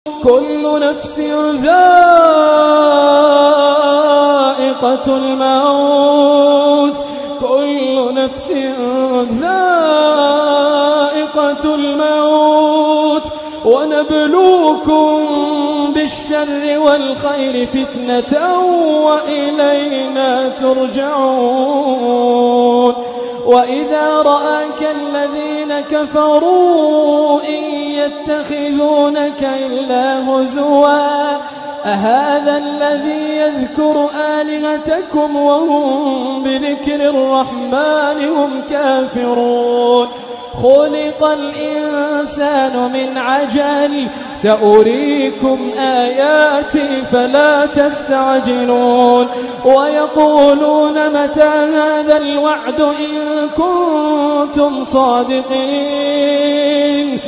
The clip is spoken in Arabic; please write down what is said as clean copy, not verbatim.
كل نفس ذائقة الموت كل نفس ذائقة الموت ونبلوكم بالشر والخير فتنة وإلينا ترجعون وإذا رآك الذين كفروا إن يتخذونك إلا هزوا أهذا الذي يذكر آلهتكم وهم بذكر الرحمن هم كافرون خلق الإنسان من عجل سأريكم آياتي فلا تستعجلون ويقولون متى هذا الوعد إن كنتم صادقين